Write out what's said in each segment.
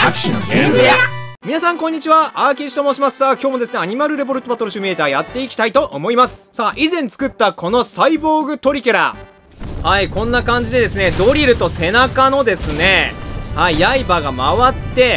アキシのゲーム部屋。 皆さんこんにちは、アーキーシと申します。さあ今日もですね、アニマルレボルトバトルシミュレーターやっていきたいと思います。さあ以前作ったこのサイボーグトリケラ、はい、こんな感じでですね、ドリルと背中のですね、はい、刃が回って、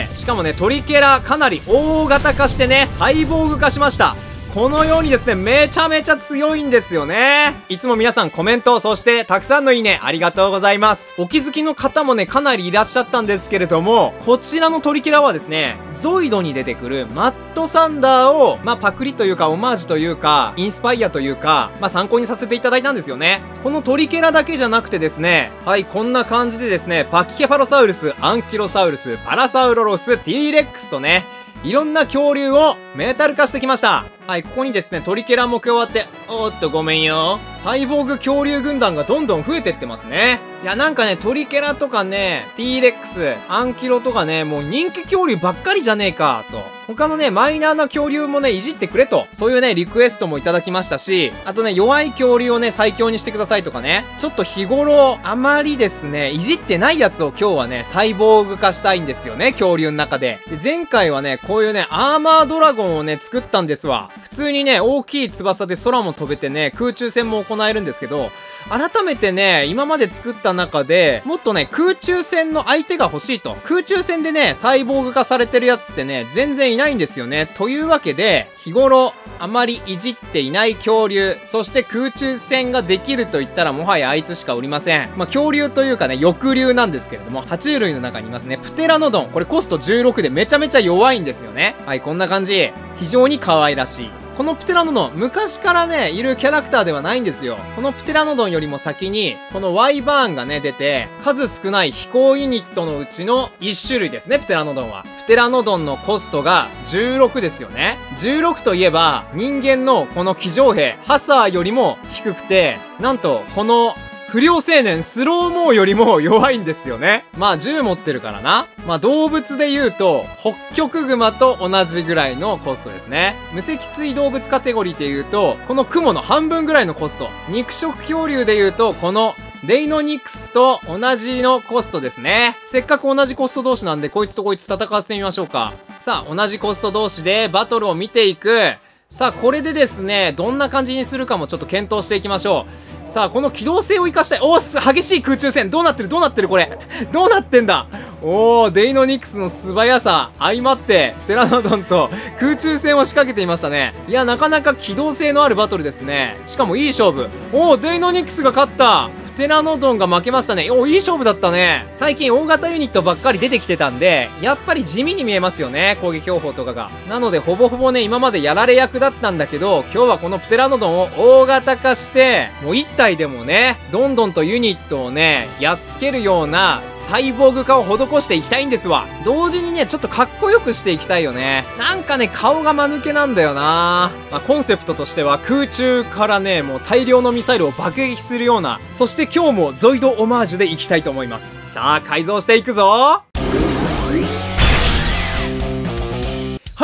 しかもね、トリケラかなり大型化してね、サイボーグ化しました。このようにですね、めちゃめちゃ強いんですよね。いつも皆さんコメント、そしてたくさんのいいね、ありがとうございます。お気づきの方もね、かなりいらっしゃったんですけれども、こちらのトリケラはですね、ゾイドに出てくるマットサンダーを、パクリというか、オマージュというか、インスパイアというか、参考にさせていただいたんですよね。このトリケラだけじゃなくてですね、はい、こんな感じでですね、パキケファロサウルス、アンキロサウルス、パラサウロロス、ティーレックスとね、いろんな恐竜をメタル化してきました。はい、ここにですね、トリケラも加わって、おーっとごめんよ。サイボーグ恐竜軍団がどんどん増えてってますね。いや、なんかね、トリケラとかね、ティーレックス、アンキロとかね、もう人気恐竜ばっかりじゃねえか、と。他のね、マイナーな恐竜もね、いじってくれと。そういうね、リクエストもいただきましたし、あとね、弱い恐竜をね、最強にしてくださいとかね。ちょっと日頃、あまりですね、いじってないやつを今日はね、サイボーグ化したいんですよね、恐竜の中で。で、前回はね、こういうね、アーマードラゴンをね、作ったんですわ。普通にね、大きい翼で空も飛べてね、空中戦も行えるんですけど、改めてね、今まで作った中で、もっとね、空中戦の相手が欲しいと。空中戦でね、サイボーグ化されてるやつってね、全然いないんですよね。というわけで、日頃、あまりいじっていない恐竜、そして空中戦ができると言ったらもはやあいつしかおりません。恐竜というかね、翼竜なんですけれども、爬虫類の中にいますね、プテラノドン。これコスト16でめちゃめちゃ弱いんですよね。はい、こんな感じ。非常に可愛らしい。このプテラノドン、昔からね、いるキャラクターではないんですよ。このプテラノドンよりも先に、この Y バーンがね、出て、数少ない飛行ユニットのうちの1種類ですね、プテラノドンは。プテラノドンのコストが16ですよね。16といえば、人間のこの騎乗兵、ハサーよりも低くて、なんと、この、不良青年スローモーよりも弱いんですよね。銃持ってるからな。動物で言うと、ホッキョクグマと同じぐらいのコストですね。無脊椎動物カテゴリーで言うと、このクモの半分ぐらいのコスト。肉食恐竜で言うと、このデイノニクスと同じのコストですね。せっかく同じコスト同士なんで、こいつとこいつ戦わせてみましょうか。さあ、同じコスト同士でバトルを見ていく。さあ、これでですね、どんな感じにするかもちょっと検討していきましょう。さあ、この機動性を生かしたい。激しい空中戦。どうなってるこれ。どうなってんだ。デイノニクスの素早さ、相まって、プテラノドンと空中戦を仕掛けていましたね。いや、なかなか機動性のあるバトルですね。しかもいい勝負。デイノニクスが勝った。プテラノドンが負けましたね。いい勝負だったね。最近大型ユニットばっかり出てきてたんで、やっぱり地味に見えますよね。攻撃方法とかが。なので、ほぼほぼね、今までやられ役だったんだけど、今日はこのプテラノドンを大型化して、もう1体でもね、どんどんとユニットをね、やっつけるようなサイボーグ化を施していきたいんですわ。同時にね、ちょっとかっこよくしていきたいよね。なんかね、顔が間抜けなんだよな。コンセプトとしては空中からね、もう大量のミサイルを爆撃するような、そして今日もゾイドオマージュでいきたいと思います。さあ、改造していくぞ。はい、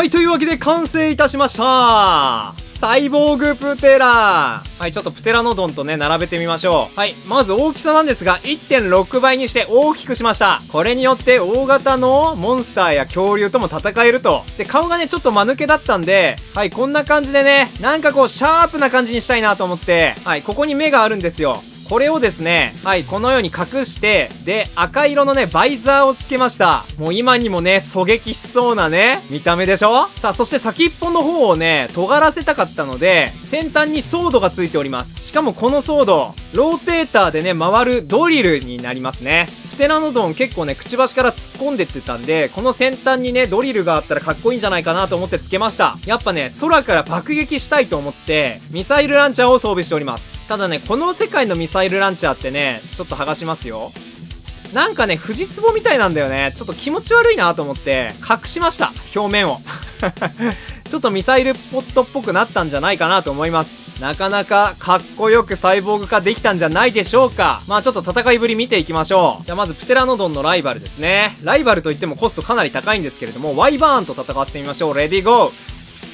というわけで完成いたしました。サイボーグプテラ。はい、ちょっとプテラノドンとね、並べてみましょう。はい、まず大きさなんですが、1.6 倍にして大きくしました。これによって大型のモンスターや恐竜とも戦えると。で、顔がね、ちょっと間抜けだったんで、はい、こんな感じでね、なんかこう、シャープな感じにしたいなと思って、はい、ここに目があるんですよ。これをですね、はい、このように隠して、で、赤色のね、バイザーをつけました。もう今にもね、狙撃しそうなね、見た目でしょ。さあ、そして先っぽの方をね、尖らせたかったので、先端にソードがついております。しかもこのソード、ローテーターでね、回るドリルになりますね。プテラノドン結構ね、くちばしから突っ込んでってたんで、この先端にね、ドリルがあったらかっこいいんじゃないかなと思ってつけました。やっぱね、空から爆撃したいと思って、ミサイルランチャーを装備しております。ただね、この世界のミサイルランチャーってね、ちょっと剥がしますよ。なんかね、藤壺みたいなんだよね。ちょっと気持ち悪いなと思って、隠しました。表面を。ちょっとミサイルポットっぽくなったんじゃないかなと思います。なかなかかっこよくサイボーグ化できたんじゃないでしょうか。ちょっと戦いぶり見ていきましょう。じゃあまずプテラノドンのライバルですね。ライバルといってもコストかなり高いんですけれども、ワイバーンと戦わせてみましょう。レディーゴー。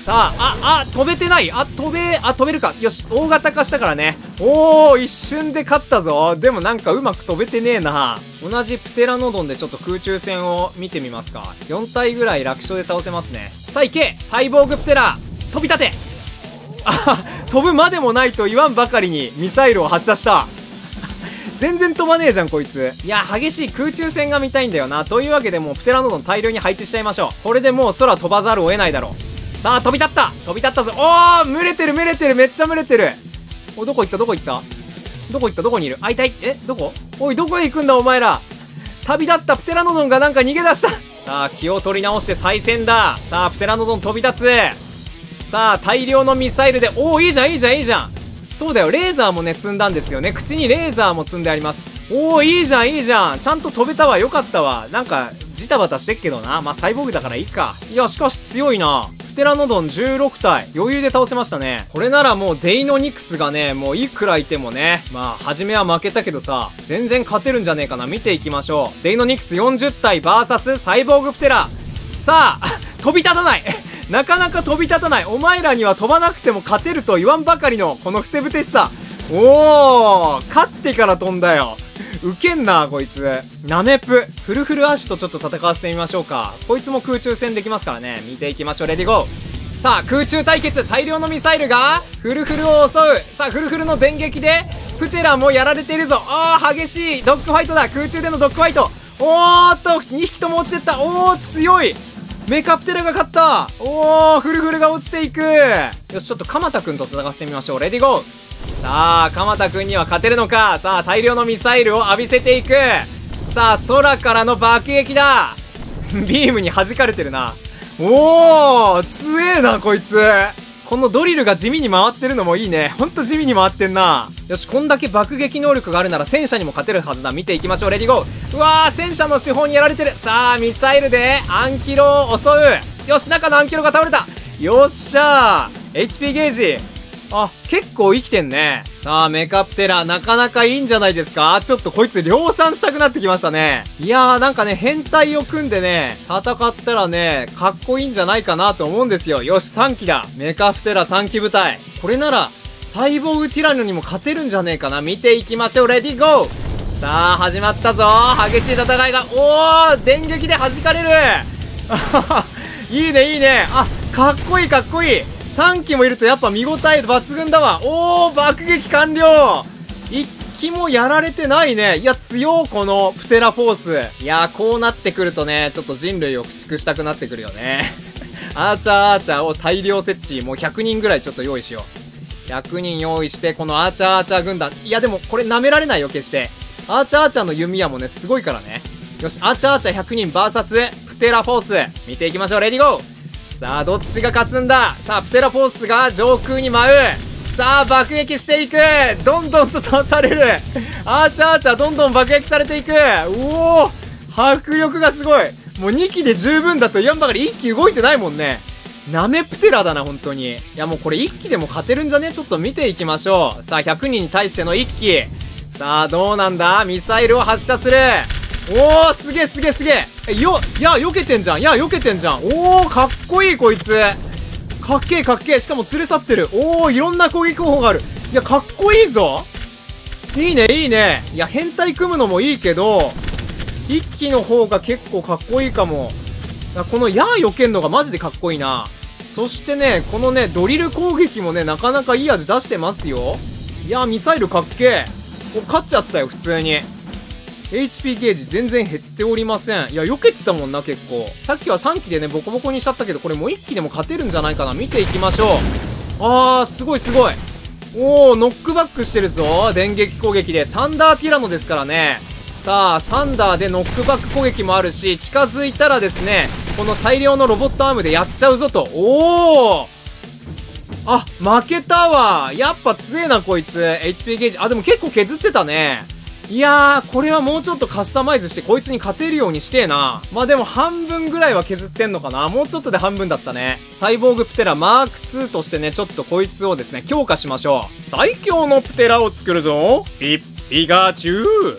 さあ、飛べてない。飛べるか。よし、大型化したからね。おー、一瞬で勝ったぞ。でもなんかうまく飛べてねえな。同じプテラノドンでちょっと空中戦を見てみますか。4体ぐらい楽勝で倒せますね。さあ行け、サイボーグプテラ、飛び立て。飛ぶまでもないと言わんばかりにミサイルを発射した。全然飛ばねえじゃんこいつ。いや、激しい空中戦が見たいんだよな。というわけでもうプテラノドン大量に配置しちゃいましょう。これでもう空飛ばざるを得ないだろう。さあ飛び立ったぞ。おー、群れてる、めっちゃ群れてる。お、どこ行った、どこにいる。あ、いたい。どこ？おい、どこへ行くんだお前ら。旅立ったプテラノドンがなんか逃げ出した。さあ気を取り直して再戦だ。さあプテラノドン飛び立つ。さあ大量のミサイルで、おー、いいじゃん。そうだよ、レーザーもね積んだんですよね。口にレーザーも積んであります。おー、いいじゃん。ちゃんと飛べたわ。よかったわ。なんかジタバタしてっけどな。まあサイボーグだからいいか。いやしかし強いな。プテラノドン16体余裕で倒せましたね。これならもうデイノニクスがね、もういくらいてもね、まあ初めは負けたけどさ、全然勝てるんじゃねえかな。見ていきましょう。デイノニクス40体 VS サイボーグプテラ。さあ飛び立たない。なかなか飛び立たない。お前らには飛ばなくても勝てると言わんばかりのこのふてぶてしさ。おー、勝ってから飛んだよ。ウケんなこいつ。ナメプフルフルアシとちょっと戦わせてみましょうか。こいつも空中戦できますからね。見ていきましょう。レディゴー。さあ空中対決、大量のミサイルがフルフルを襲う。さあフルフルの電撃でプテラもやられているぞ。激しいドッグファイトだ。空中でのドッグファイト。おーっと2匹とも落ちてった。おー、強い。メカプテラが勝った。おー、フルフルが落ちていく。よし、ちょっと鎌田くんと戦わせてみましょう。レディゴー。さあ鎌田くんには勝てるのか。さあ大量のミサイルを浴びせていく。さあ空からの爆撃だ。ビームに弾かれてるな。おー、強えなこいつ。このドリルが地味に回ってるのもいいね。ほんと地味に回ってんな。よし、こんだけ爆撃能力があるなら戦車にも勝てるはずだ。見ていきましょう。レディゴー。うわー、戦車の手法にやられてる。さあミサイルでアンキロを襲う。よし、中のアンキロが倒れた。よっしゃー。 HP ゲージ、結構生きてんね。さあメカプテラなかなかいいんじゃないですか。ちょっとこいつ量産したくなってきましたね。いやー、なんかね変態を組んでね戦ったらねかっこいいんじゃないかなと思うんですよ。よし、3機だ。メカプテラ3機部隊。これならサイボーグティラノにも勝てるんじゃねえかな。見ていきましょう。レディゴー。さあ始まったぞ。激しい戦いが。おー、電撃で弾かれる。いいね。かっこいい。3機もいるとやっぱ見応え抜群だわ。おー、爆撃完了。1機もやられてないね。いや強このプテラフォース。いやこうなってくるとねちょっと人類を駆逐したくなってくるよね。アーチャーを大量設置。もう100人ぐらいちょっと用意しよう。100人用意してこのアーチャー軍団。いやでもこれ舐められないよ決して。アーチャーの弓矢もねすごいからね。よし、アーチャー100人 VS プテラフォース。見ていきましょう。レディゴー。さあどっちが勝つんだ。さあプテラフォースが上空に舞う。さあ爆撃していく。どんどんと倒される。アーチャーどんどん爆撃されていく。おお、迫力がすごい。もう2機で十分だと言わんばかり。1機動いてないもんね。ナメプテラだな本当に。いやもうこれ1機でも勝てるんじゃね。ちょっと見ていきましょう。さあ100人に対しての1機。さあどうなんだ。ミサイルを発射する。おお、すげえ。避けてんじゃん。おお、かっこいいこいつ。かっけえ。しかも連れ去ってる。おお、いろんな攻撃方法がある。いやかっこいいぞ。いいね。いや変態組むのもいいけど一機の方が結構かっこいいかも。いやこの避けんのがマジでかっこいいな。そしてねこのねドリル攻撃もねなかなかいい味出してますよ。いやミサイルかっけえ。勝っちゃったよ普通に。HP ゲージ全然減っておりません。いや避けてたもんな結構。さっきは3機でねボコボコにしちゃったけどこれもう1機でも勝てるんじゃないかな。見ていきましょう。すごい。おお、ノックバックしてるぞ。電撃攻撃でサンダーティラノですからね。さあサンダーでノックバック攻撃もあるし近づいたらですねこの大量のロボットアームでやっちゃうぞと。おお、負けたわ。やっぱ強えなこいつ。 HP ゲージでも結構削ってたね。いやーこれはもうちょっとカスタマイズしてこいつに勝てるようにしてえな。でも半分ぐらいは削ってんのかな。もうちょっとで半分だったね。サイボーグプテラマーク2としてねちょっとこいつをですね強化しましょう。最強のプテラを作るぞ。ピガチュウ。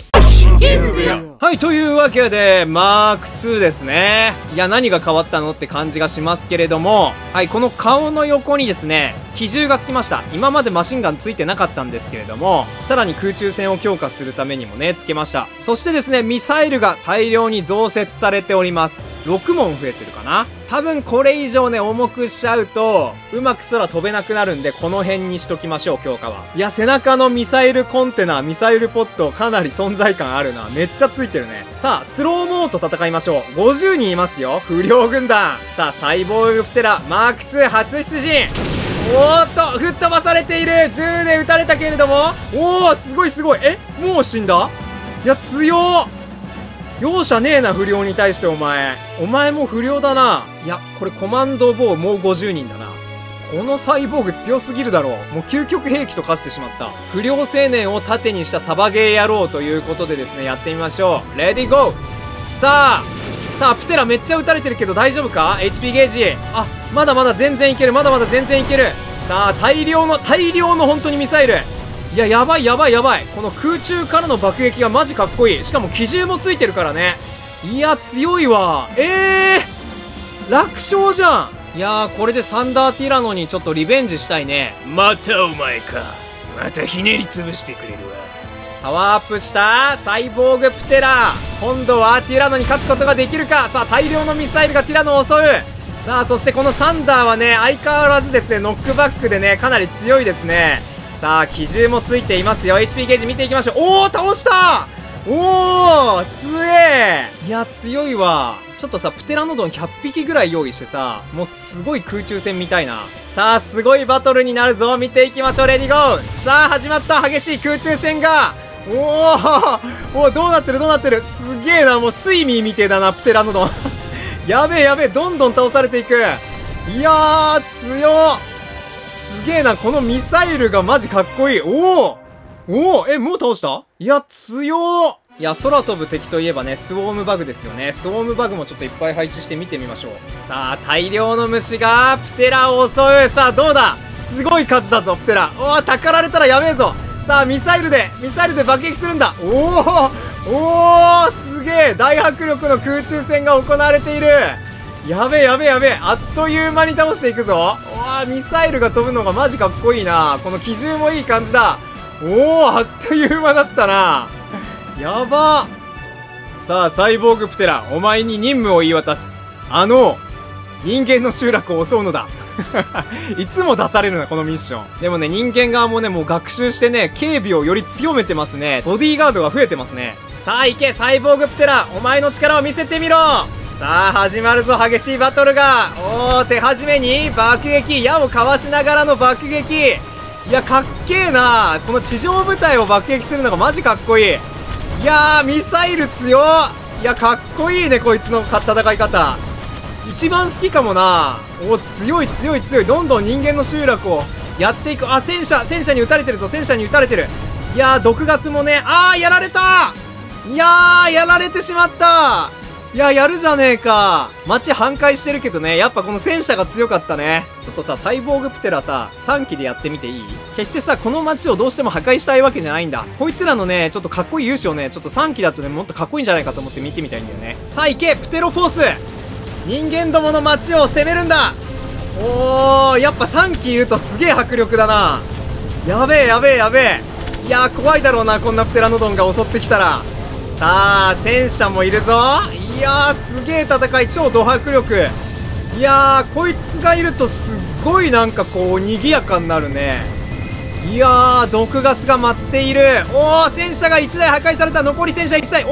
真剣部屋。 はい、というわけで、マーク2ですね。いや、何が変わったのって感じがしますけれども、はい、この顔の横にですね、機銃がつきました。今までマシンガンついてなかったんですけれども、さらに空中戦を強化するためにもね、つけました。そしてですね、ミサイルが大量に増設されております。6門増えてるかな。多分これ以上ね、重くしちゃうと、うまく空飛べなくなるんで、この辺にしときましょう、強化は。いや、背中のミサイルコンテナ、ミサイルポット、かなり存在感あるな。めっちゃついてるね。さあ、スローモーと戦いましょう。50人いますよ。不良軍団。さあ、サイボーグプテラ、マーク2初出陣。おーっと、吹っ飛ばされている。銃で撃たれたけれども。おー、すごいすごい。え、もう死んだ？いや、強っ。容赦ねえな、不良に対してお前。お前も不良だな。いや、これコマンドボウもう50人だな。このサイボーグ強すぎるだろう。もう究極兵器と化してしまった。不良青年を盾にしたサバゲー野郎ということでですね、やってみましょう。レディーゴー。さあ、プテラめっちゃ撃たれてるけど大丈夫か？ HP ゲージ。あ、まだまだ全然いける。まだまだ全然いける。さあ、大量の本当にミサイル。いや、やばいやばいやばい。この空中からの爆撃がマジかっこいい。しかも機銃もついてるからね。いや、強いわ。楽勝じゃん。いやー、これでサンダーティラノにちょっとリベンジしたいね。 またお前か。またひねり潰してくれるわ。 パワーアップしたサイボーグプテラ。今度はティラノに勝つことができるか。さあ、大量のミサイルがティラノを襲う。さあ、そしてこのサンダーはね、相変わらずですね、ノックバックでね、かなり強いですね。さあ、機銃もついていますよ。 HP ゲージ見ていきましょう。おお、倒した。おお、強え。いや、強いわ。ちょっとさ、プテラノドン100匹ぐらい用意してさ、もうすごい空中戦みたいな。さあ、すごいバトルになるぞ。見ていきましょう。レディゴー。さあ、始まった。激しい空中戦が。おお、どうなってるどうなってる。すげえな。もうスイミーみてえだな、プテラノドン。やべえやべえ、どんどん倒されていく。いやー、強っ。すげえな、このミサイルがマジかっこいい。もう倒した？いや、強っ。いや、空飛ぶ敵といえばね、スウォームバグですよね。スウォームバグもちょっといっぱい配置して見てみましょう。さあ、大量の虫がプテラを襲う。さあ、どうだ？すごい数だぞ、プテラ。おー、たかられたらやべえぞ。さあ、ミサイルで爆撃するんだ。すげえ。大迫力の空中戦が行われている。やべえ。あっという間に倒していくぞ。わー、ミサイルが飛ぶのがマジかっこいいな。この機銃もいい感じだ。あっという間だったな。やば。さあ、サイボーグプテラ、お前に任務を言い渡す。人間の集落を襲うのだ。いつも出されるな、このミッション。でもね、人間側もね、もう学習してね、警備をより強めてますね。ボディーガードが増えてますね。さあ、行け、サイボーグプテラ、お前の力を見せてみろ。さあ、始まるぞ、激しいバトルが。手始めに爆撃、矢をかわしながらの爆撃。いや、かっけえな。この地上部隊を爆撃するのがマジかっこいい。いやー、ミサイル強っ。いや、かっこいいね、こいつの戦い方。一番好きかもな。強い。どんどん人間の集落をやっていく。あ、戦車に撃たれてるぞ。戦車に撃たれてる。いやー、毒ガスもね。やられた。いやー、やられてしまった。いや、やるじゃねえか。街半壊してるけどね、やっぱこの戦車が強かったね。ちょっとさ、サイボーグプテラさ、3機でやってみていい？決してさ、この街をどうしても破壊したいわけじゃないんだ。こいつらのね、ちょっとかっこいい勇姿をね、ちょっと3機だとね、もっとかっこいいんじゃないかと思って見てみたいんだよね。さあ、行けプテロフォース。人間どもの街を攻めるんだ。やっぱ3機いるとすげえ迫力だな。やべえ。いやー、怖いだろうな、こんなプテラノドンが襲ってきたら。さあ、戦車もいるぞ。いやー、すげえ戦い、超ド迫力。いやー、こいつがいるとすっごいなんかこう、賑やかになるね。いやー、毒ガスが舞っている。戦車が1台破壊された。残り戦車1台。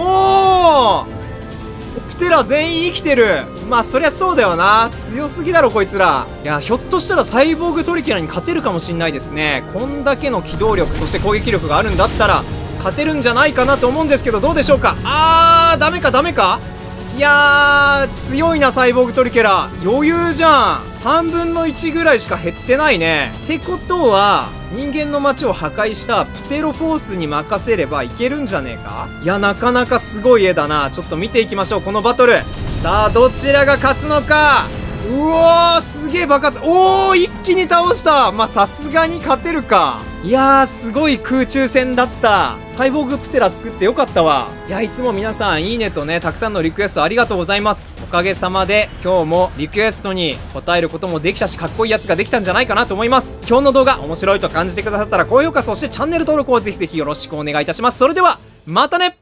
プテラ全員生きてる。まあ、そりゃそうだよな。強すぎだろ、こいつら。いや、ひょっとしたらサイボーグトリケラに勝てるかもしんないですね。こんだけの機動力、そして攻撃力があるんだったら、勝てるんじゃないかなと思うんですけど、どうでしょうか。ダメか。いやー、強いな、サイボーグトリケラ。余裕じゃん。3分の1ぐらいしか減ってないね。ってことは、人間の街を破壊したプテロフォースに任せればいけるんじゃねえか。いや、なかなかすごい絵だな。ちょっと見ていきましょう、このバトル。さあ、どちらが勝つのか。すげえ爆発。一気に倒した。まあ、さすがに勝てるか。 いやー、すごい空中戦だった。サイボーグプテラ作ってよかったわ。いや、いつも皆さんいいねとね、たくさんのリクエストありがとうございます。おかげさまで今日もリクエストに答えることもできたし、かっこいいやつができたんじゃないかなと思います。今日の動画面白いと感じてくださったら高評価、そしてチャンネル登録をぜひぜひよろしくお願いいたします。それではまたね。